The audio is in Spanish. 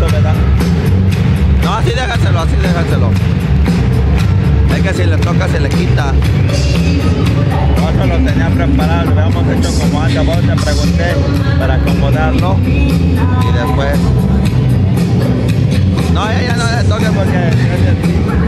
preparado, ¿verdad? No, así déjaselo, así déjaselo. Es que si le toca se le quita. No, eso lo tenía preparado, lo habíamos hecho como antes, vos te pregunté para acomodarlo. Y después. No, ella no le toque porque